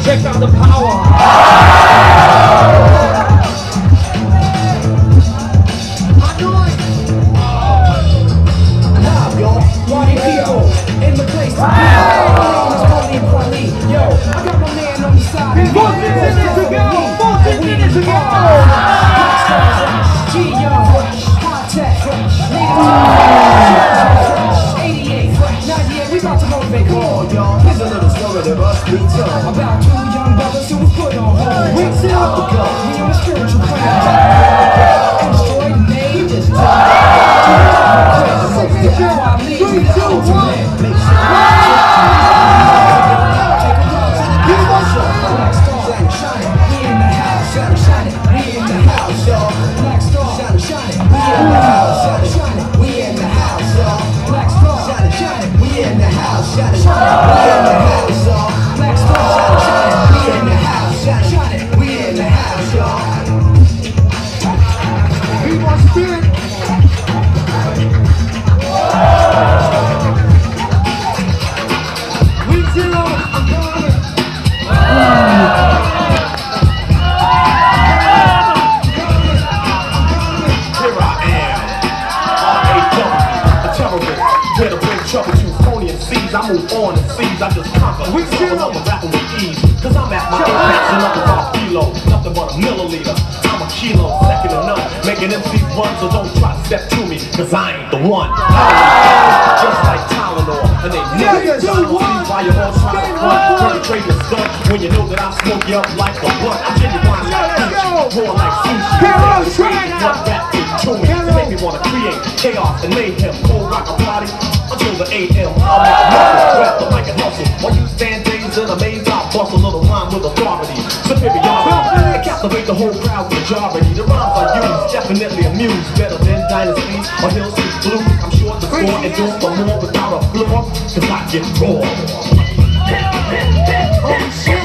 Check out the power. Party people in the place to be. Yo, I got my man on the side. 14 minutes to go. 14 minutes to go. G-Young, high tech, 88, 98, we about to motivate. Come on, y'all. Here's a little story that must be told about two young brothers who was put on hold. We sit up the go. We on a spiritual plan. Destroyed, made, just I move on and seize, I just conquer. We still up rapping with ease, cause I'm at my apex and up about kilo, nothing but a milliliter. I'm a kilo, second to none, making MCs run, so don't try to step to me, cause I ain't the one. Just like Tylenol, and they never see why you're all trying to run, perpetrate your stuff when you know that I smoke you up like a blunt. I'm genuine like sushi, raw like sushi. What rap is to me, to make me wanna create chaos and mayhem, cold rock a body until the AM. I'll make muscles grab the mic and hustle. While you stand days in a maze, I'll bust a little rhyme with authority. Superiority, and captivate the whole crowd with majority. The rhymes I use definitely amuse, better than Dynasties or Hill Street Blues. I'm sure the score and do for more without a floor, cause I get raw. Oh shit!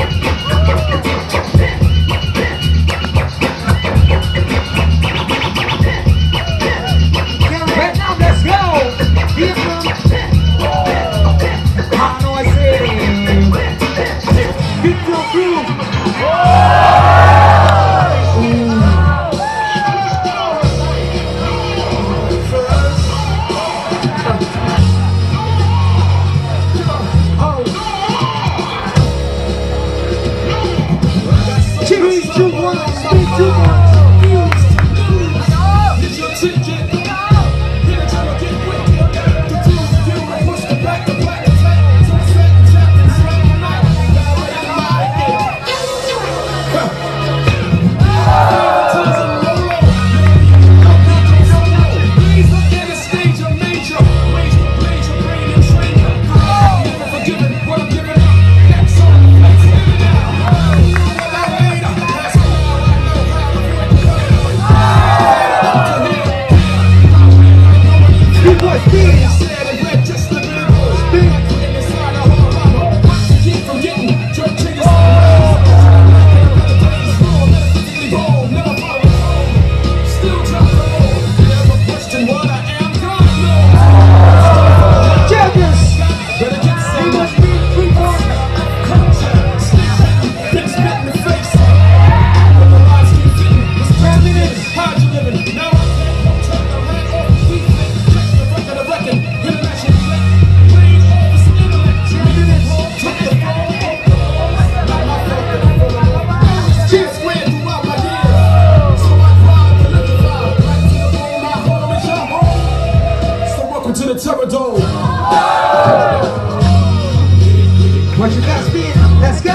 What you got, Speed? Let's go!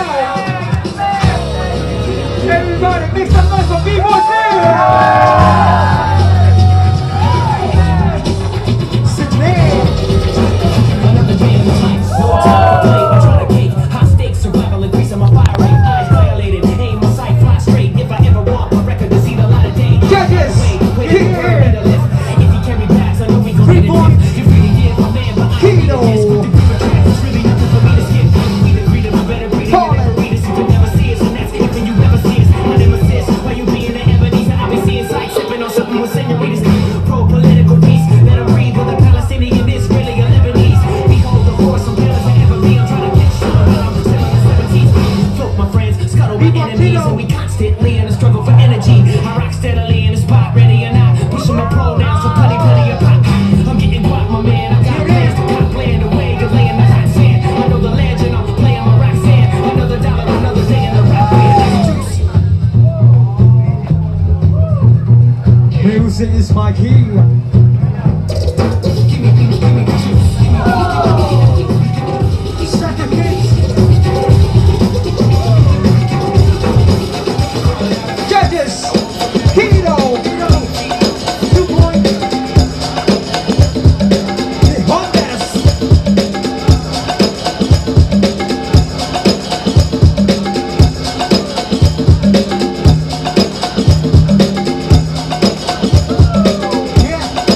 Everybody, make some noise for B-Boy Sit down! Another day in life, no time to play. I'm trying to cake, high stakes, survival, increasing my fire rate. Eyes violated, aim my sight, fly straight. If I ever want my record to see the light of day. Judges, get here! If you carry bags, I know we gon' get it. You really get my man, but I ain't with the tracks. It's really nothing for me to skip. We the greed of a better breed, you never read us, you can never see us, and that's if you never see us. My nemesis, why you being the Ebenezer? I've been seeing sights, sipping on Mikey. Second hit. Judges, Hito. 2 points. Hondas. Yeah.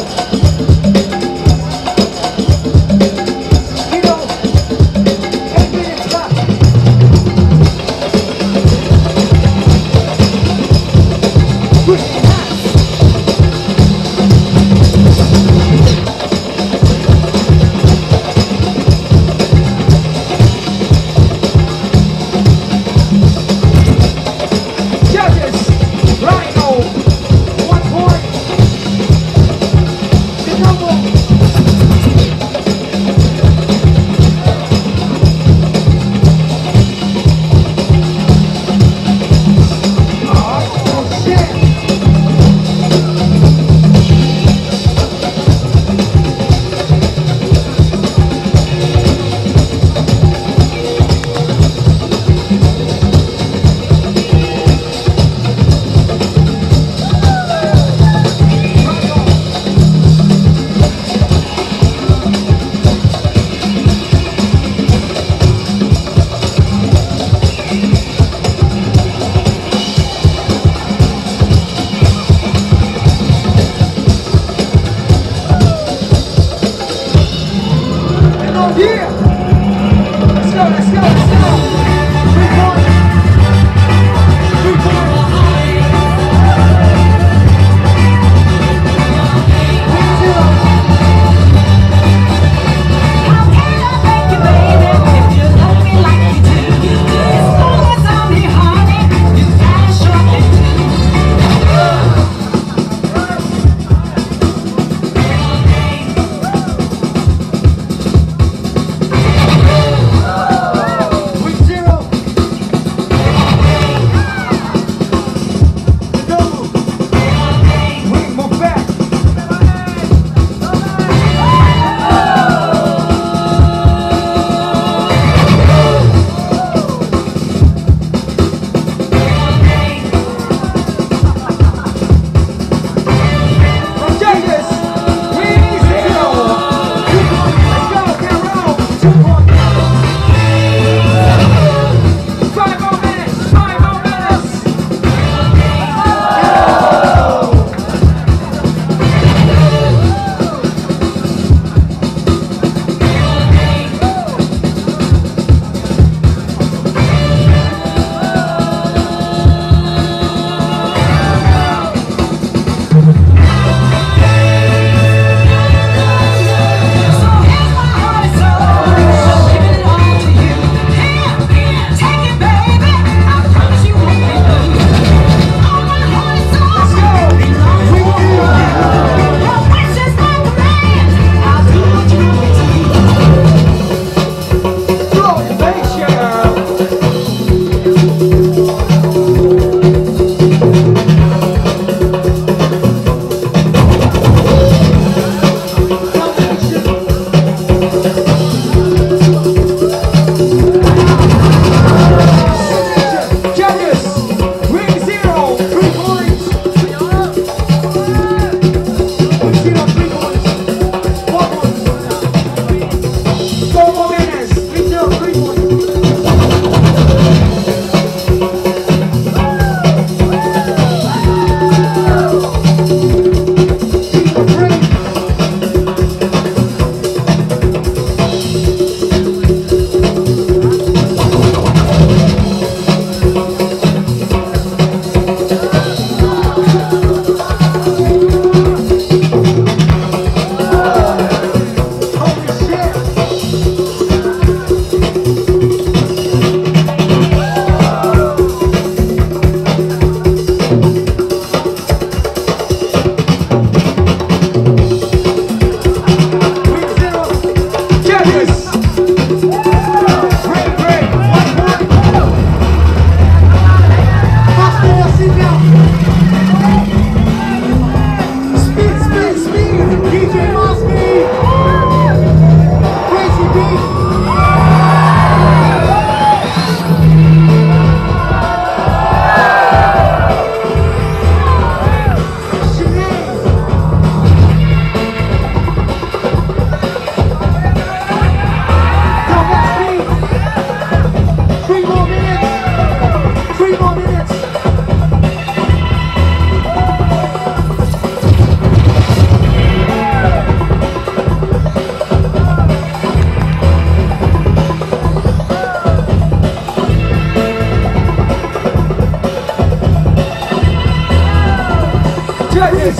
get this.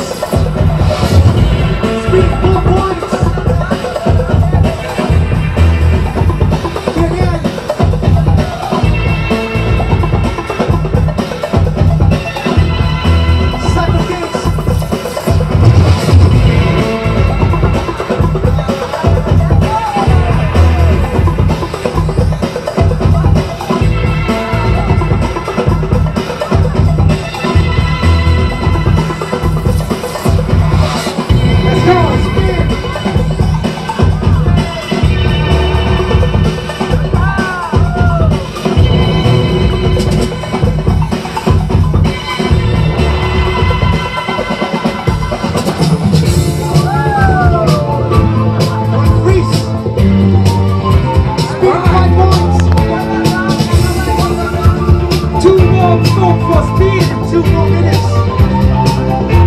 Speed 4 points. Get in. Suffocate. Let's go, spin. Increase. Speed 5 points. 2 more smoke for speed. 2 more minutes.